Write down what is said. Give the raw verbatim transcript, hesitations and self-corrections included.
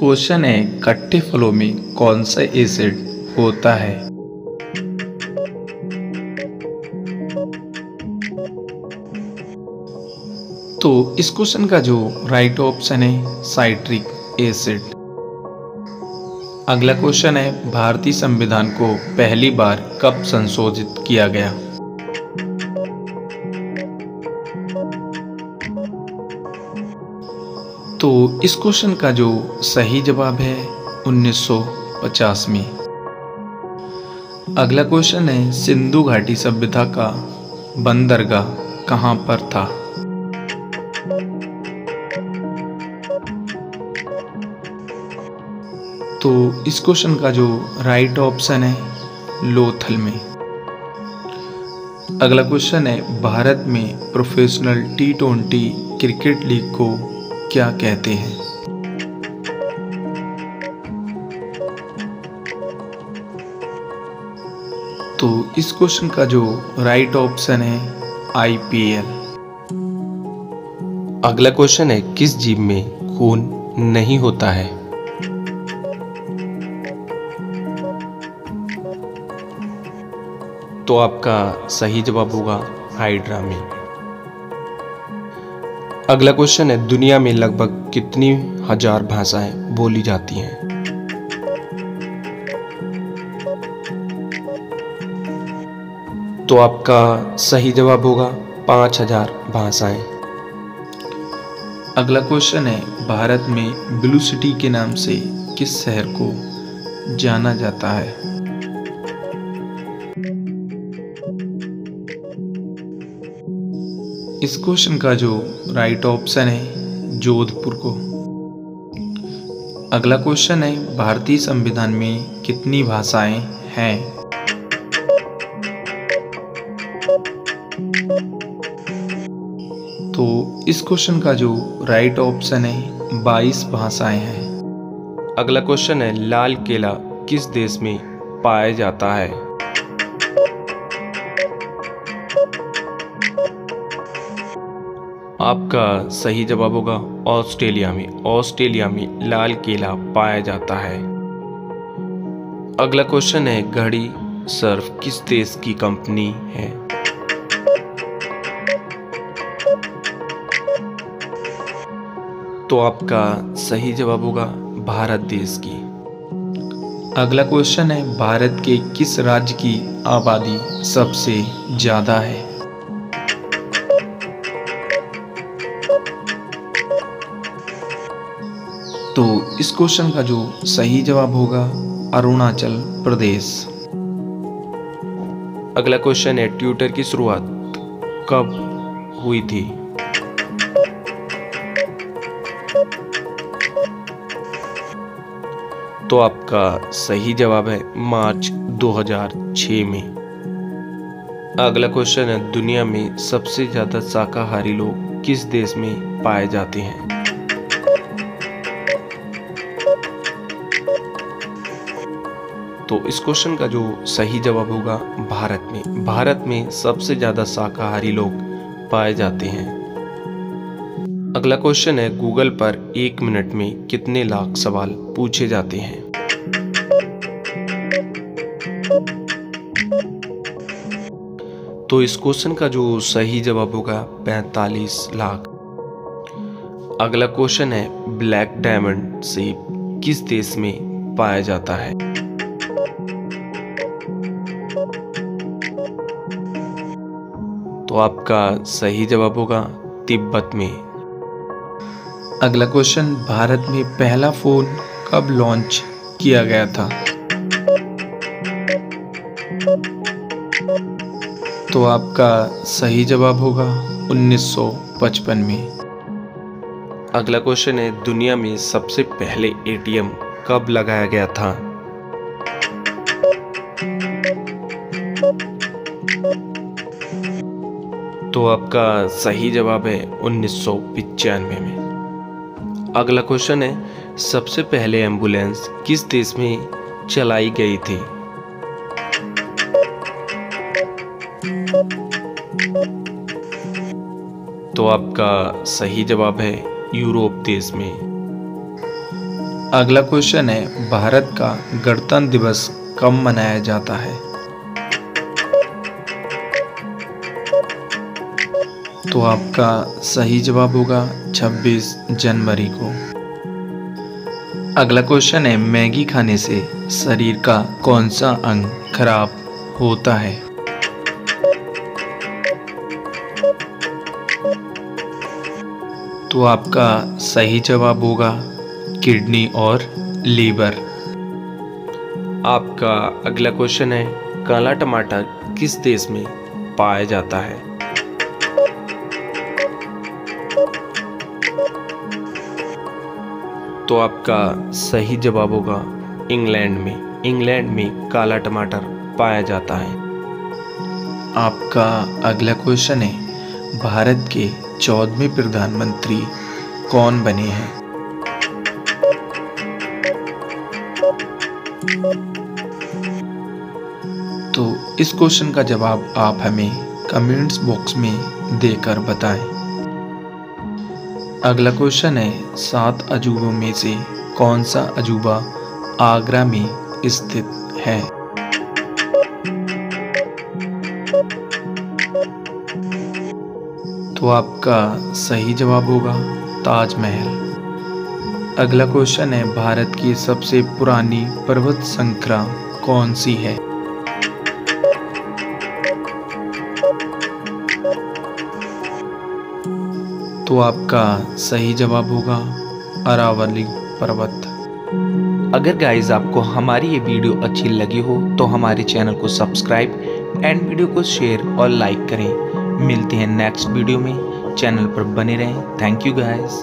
Question है खट्टे फलों में कौन सा एसिड होता है। तो इस क्वेश्चन का जो राइट ऑप्शन है साइट्रिक एसिड। अगला क्वेश्चन है भारतीय संविधान को पहली बार कब संशोधित किया गया। तो इस क्वेश्चन का जो सही जवाब है उन्नीस सौ पचास में। अगला क्वेश्चन है सिंधु घाटी सभ्यता का बंदरगाह कहाँ पर था। तो इस क्वेश्चन का जो राइट ऑप्शन है लोथल में। अगला क्वेश्चन है भारत में professional T twenty cricket league को क्या कहते हैं। तो इस क्वेश्चन का जो राइट ऑप्शन है आई पी एल। अगला क्वेश्चन है किस जीव में खून नहीं होता है। तो आपका सही जवाब होगा हाइड्रा में। अगला क्वेश्चन है दुनिया में लगभग कितनी हजार भाषाएं बोली जाती हैं। तो आपका सही जवाब होगा पांच हजार भाषाएं। अगला क्वेश्चन है भारत में ब्लू सिटी के नाम से किस शहर को जाना जाता है। इस क्वेश्चन का जो राइट ऑप्शन है जोधपुर को। अगला क्वेश्चन है भारतीय संविधान में कितनी भाषाएं हैं। तो इस क्वेश्चन का जो राइट ऑप्शन है बाईस भाषाएं हैं। अगला क्वेश्चन है लाल किला किस देश में पाया जाता है। आपका सही जवाब होगा ऑस्ट्रेलिया में। ऑस्ट्रेलिया में लाल किला पाया जाता है। अगला क्वेश्चन है घड़ी सर्फ किस देश की कंपनी है। तो आपका सही जवाब होगा भारत देश की। अगला क्वेश्चन है भारत के किस राज्य की आबादी सबसे ज्यादा है। तो इस क्वेश्चन का जो सही जवाब होगा अरुणाचल प्रदेश। अगला क्वेश्चन है ट्विटर की शुरुआत कब हुई थी। तो आपका सही जवाब है मार्च दो हज़ार छह में। अगला क्वेश्चन है दुनिया में सबसे ज्यादा शाकाहारी लोग किस देश में पाए जाते हैं। तो इस क्वेश्चन का जो सही जवाब होगा भारत में। भारत में सबसे ज्यादा शाकाहारी लोग पाए जाते हैं। अगला क्वेश्चन है गूगल पर एक मिनट में कितने लाख सवाल पूछे जाते हैं। तो इस क्वेश्चन का जो सही जवाब होगा पैंतालीस लाख। अगला क्वेश्चन है ब्लैक डायमंड सेब किस देश में पाया जाता है। तो आपका सही जवाब होगा तिब्बत में। अगला क्वेश्चन भारत में पहला फोन कब लॉन्च किया गया था। तो आपका सही जवाब होगा उन्नीस सौ पचपन में। अगला क्वेश्चन है दुनिया में सबसे पहले ए टी एम कब लगाया गया था। तो आपका सही जवाब है उन्नीस सौ पिचानवे में। अगला क्वेश्चन है सबसे पहले एम्बुलेंस किस देश में चलाई गई थी। तो आपका सही जवाब है यूरोप देश में। अगला क्वेश्चन है, भारत का गणतंत्र दिवस कब मनाया जाता है? तो आपका सही जवाब होगा छब्बीस जनवरी को। अगला क्वेश्चन है, मैगी खाने से शरीर का कौन सा अंग खराब होता है? तो आपका सही जवाब होगा किडनी और लीवर। आपका अगला क्वेश्चन है, काला टमाटर किस देश में पाया जाता है? तो आपका सही जवाब होगा इंग्लैंड में। इंग्लैंड में काला टमाटर पाया जाता है। आपका अगला क्वेश्चन है, भारत के चौदहवें प्रधानमंत्री कौन बने हैं? तो इस क्वेश्चन का जवाब आप हमें कमेंट्स बॉक्स में देकर बताएं। अगला क्वेश्चन है, सात अजूबों में से कौन सा अजूबा आगरा में स्थित है? तो आपका सही जवाब होगा ताजमहल। अगला क्वेश्चन है, भारत की सबसे पुरानी पर्वत श्रृंखला कौन सी है? तो आपका सही जवाब होगा अरावली पर्वत। अगर गाइज आपको हमारी ये वीडियो अच्छी लगी हो तो हमारे चैनल को सब्सक्राइब एंड वीडियो को शेयर और लाइक करें। मिलते हैं नेक्स्ट वीडियो में, चैनल पर बने रहें। Thank you guys.